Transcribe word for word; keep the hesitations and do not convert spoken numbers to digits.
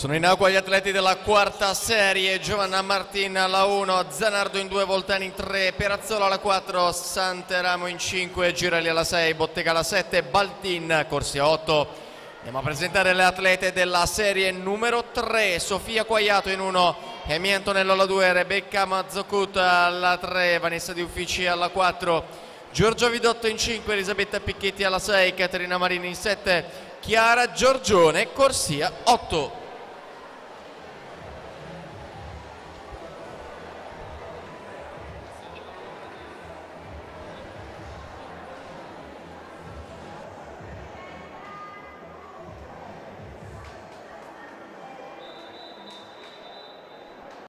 Sono in acqua gli atleti della quarta serie. Giovanna Martin alla uno, Zanardo in due, Voltani in tre, Perazzolo alla quattro, Santeramo in cinque, Girelli alla sei, Bottega alla sette, Baltin corsi a otto. Andiamo a presentare le atlete della serie numero tre. Sofia Quagliato in uno, Emi Antonello alla due, Rebecca Mazzocut alla tre, Vanessa Di Uffici alla quattro, Giorgio Vidotto in cinque, Elisabetta Picchetti alla sei, Caterina Marini in sette, Chiara Giorgione corsia otto.